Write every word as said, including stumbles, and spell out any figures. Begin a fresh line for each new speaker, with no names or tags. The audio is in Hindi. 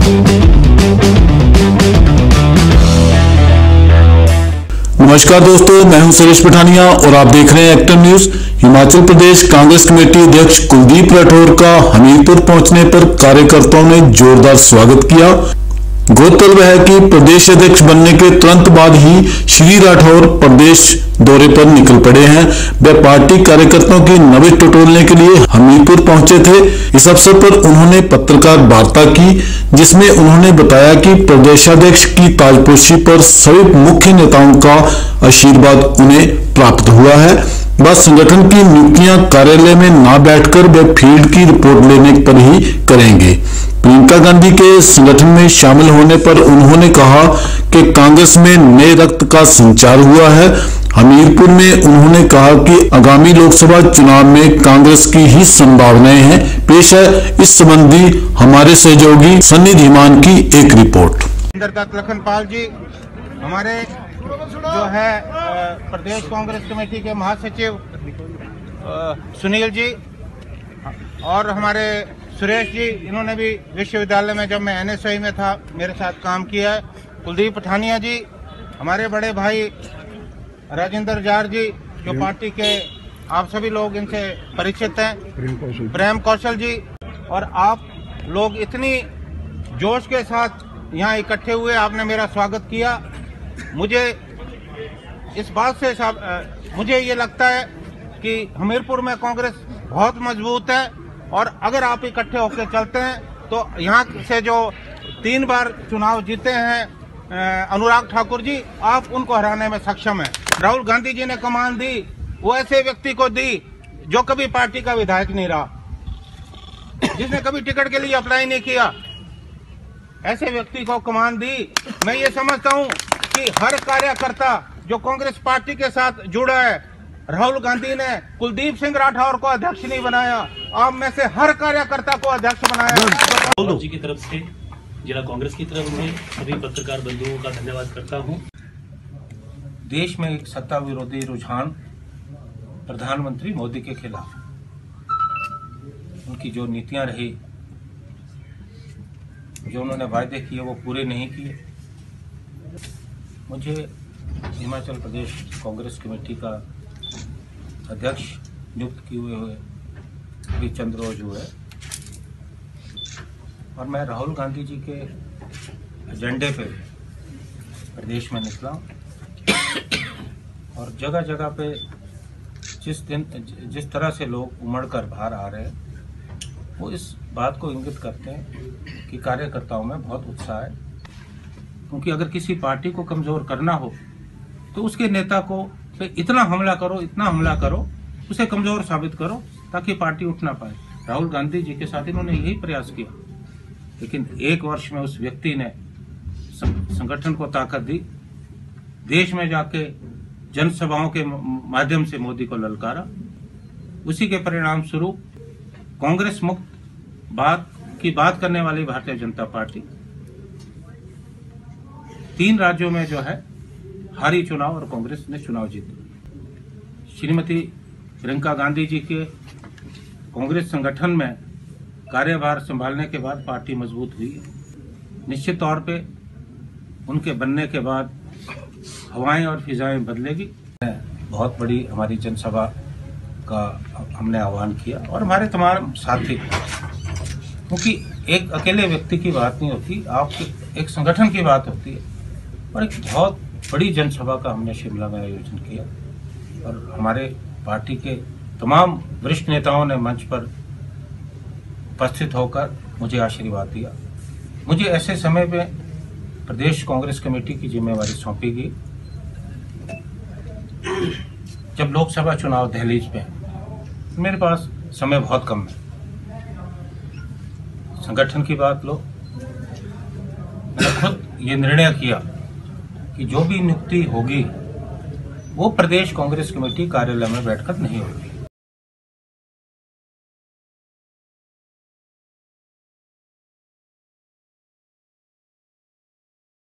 नमस्कार दोस्तों, मैं हूं सुरेश पठानिया और आप देख रहे हैं actor news. Himachal Pradesh Congress committee अध्यक्ष कुलदीप राठौर का हमीरपुर पहुंचने पर कार्यकर्ताओं ने जोरदार स्वागत किया। गौरतलब है कि प्रदेश अध्यक्ष बनने के तुरंत बाद ही श्री राठौर प्रदेश दौरे पर निकल पड़े हैं। वे पार्टी कार्यकर्ताओं की नब्ज टटोलने के लिए हमीरपुर पहुंचे थे। इस अवसर पर उन्होंने पत्रकार वार्ता की, जिसमें उन्होंने बताया कि प्रदेशाध्यक्ष की ताजपोशी पर सभी मुख्य नेताओं का आशीर्वाद उन्हें प्राप्त हुआ है। बस संगठन की नियुक्तियां कार्यालय में न बैठकर वे फील्ड की रिपोर्ट लेने पर ही करेंगे। प्रियंका गांधी के संगठन में शामिल होने पर उन्होंने कहा कि कांग्रेस में नए रक्त का संचार हुआ है। हमीरपुर में उन्होंने कहा कि आगामी लोकसभा चुनाव में कांग्रेस की ही संभावनाएं हैं। पेश है इस संबंधी हमारे सहयोगी सन्नी धीमान की एक रिपोर्ट।
लखनपाल जी, हमारे जो है प्रदेश कांग्रेस कमेटी के महासचिव सुनील जी और हमारे सुरेश जी, इन्होंने भी विश्वविद्यालय में जब मैं एन एस आई में था मेरे साथ काम किया है। कुलदीप पठानिया जी, हमारे बड़े भाई राजेंद्र जार जी, जो पार्टी के आप सभी लोग इनसे परिचित हैं, प्रेम कौशल जी, और आप लोग इतनी जोश के साथ यहाँ इकट्ठे हुए, आपने मेरा स्वागत किया। मुझे इस बात से मुझे ये लगता है कि हमीरपुर में कांग्रेस बहुत मजबूत है और अगर आप इकट्ठे होकर चलते हैं तो यहाँ से जो तीन बार चुनाव जीते हैं अनुराग ठाकुर जी, आप उनको हराने में सक्षम हैं। राहुल गांधी जी ने कमान दी, वो ऐसे व्यक्ति को दी जो कभी पार्टी का विधायक नहीं रहा, जिसने कभी टिकट के लिए अप्लाई नहीं किया, ऐसे व्यक्ति को कमान दी। मैं ये समझता हूँ कि हर कार्यकर्ता जो कांग्रेस पार्टी के साथ जुड़ा है, राहुल गांधी ने कुलदीप सिंह राठौर को अध्यक्ष नहीं बनाया, आप में से हर कार्यकर्ता को अध्यक्ष बनाया।
राहुल जी की तरफ से जिला कांग्रेस की तरफ से सभी पत्रकार बंधुओं का धन्यवाद करता हूं।
देश में एक सत्ता विरोधी रुझान प्रधानमंत्री मोदी के खिलाफ, उनकी जो नीतियां रही, जो उन्होंने वायदे किए वो पूरे नहीं किए। मुझे हिमाचल प्रदेश कांग्रेस कमेटी का अध्यक्ष नियुक्त किए हुए अभी चंद रोज हुए और मैं राहुल गांधी जी के एजेंडे पे प्रदेश में निकला और जगह जगह पे जिस दिन जिस तरह से लोग उमड़ कर बाहर आ रहे हैं वो इस बात को इंगित करते हैं कि कार्यकर्ताओं में बहुत उत्साह है। क्योंकि अगर किसी पार्टी को कमजोर करना हो तो उसके नेता को इतना हमला करो इतना हमला करो उसे कमजोर साबित करो ताकि पार्टी उठ ना पाए। राहुल गांधी जी के साथ इन्होंने यही प्रयास किया, लेकिन एक वर्ष में उस व्यक्ति ने संगठन को ताकत दी, देश में जाके जनसभाओं के माध्यम से मोदी को ललकारा। उसी के परिणाम स्वरूप कांग्रेस मुक्त बात की बात करने वाली भारतीय जनता पार्टी तीन राज्यों में जो है हारी चुनाव और कांग्रेस ने चुनाव जीता। श्रीमती प्रियंका गांधी जी के कांग्रेस संगठन में कार्यभार संभालने के बाद पार्टी मजबूत हुई है। निश्चित तौर पे उनके बनने के बाद हवाएं और फिजाएं बदलेगी। बहुत बड़ी हमारी जनसभा का हमने आह्वान किया और हमारे तमाम साथी, क्योंकि एक अकेले व्यक्ति की बात नहीं होती, आपके एक संगठन की बात होती है और एक बहुत बड़ी जनसभा का हमने शिमला में आयोजन किया और हमारे पार्टी के तमाम वरिष्ठ नेताओं ने मंच पर उपस्थित होकर मुझे आशीर्वाद दिया। मुझे ऐसे समय पे प्रदेश कांग्रेस कमेटी की जिम्मेवारी सौंपी गई जब लोकसभा चुनाव दहलीज पे है। मेरे पास समय बहुत कम है, संगठन की बात लो, मैंने खुद ये निर्णय किया कि जो भी नियुक्ति होगी वो प्रदेश कांग्रेस कमेटी कार्यालय में बैठकर नहीं होगी।